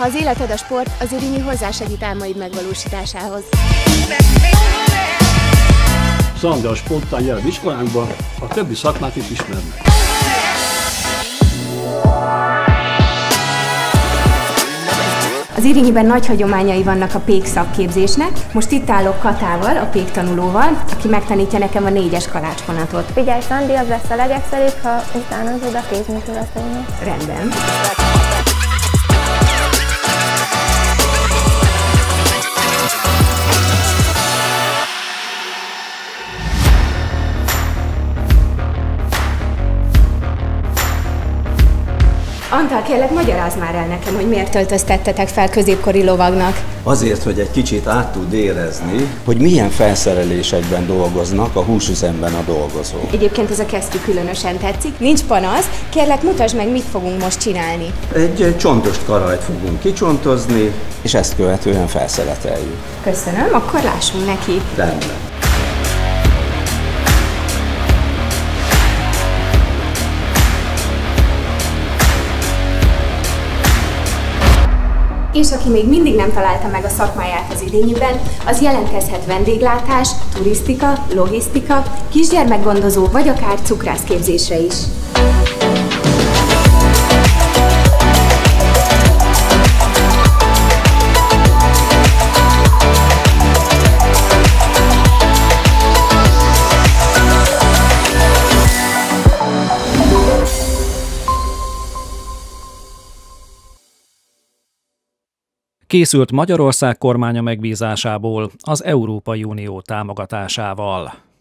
Ha az életed a sport, az Érényi hozzásegít álmaid megvalósításához. Szandra spontán jelen iskolánkban, a többi szakmát is ismernek. Az Érényiben nagy hagyományai vannak a pék szakképzésnek. Most itt állok Katával, a pék tanulóval, aki megtanítja nekem a 4-es kalácsvonatot. Figyelj, Szandi, az lesz a legegyszerűbb, ha utánozod a kézműveleteimet. Rendben. Antal, kérlek, magyarázd már el nekem, hogy miért öltöztettetek fel középkori lovagnak. Azért, hogy egy kicsit át tud érezni, hogy milyen felszerelésekben dolgoznak a húsüzemben a dolgozók. Egyébként ez a kesztyű különösen tetszik. Nincs panasz. Kérlek, mutasd meg, mit fogunk most csinálni. Egy csontost karajt fogunk kicsontozni, és ezt követően felszeleteljük. Köszönöm, akkor lássunk neki. Rendben. És aki még mindig nem találta meg a szakmáját az Érényiben, az jelentkezhet vendéglátás, turisztika, logisztika, kisgyermekgondozó vagy akár cukrászképzésre is. Készült Magyarország kormánya megbízásából az Európai Unió támogatásával.